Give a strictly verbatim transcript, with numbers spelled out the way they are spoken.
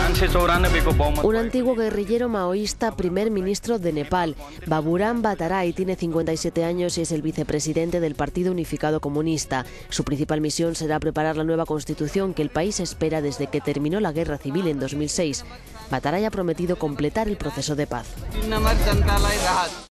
Un antiguo guerrillero maoísta, primer ministro de Nepal, Baburam Bhattarai, tiene cincuenta y siete años y es el vicepresidente del Partido Unificado Comunista. Su principal misión será preparar la nueva constitución que el país espera desde que terminó la guerra civil en dos mil seis. Bhattarai ha prometido completar el proceso de paz.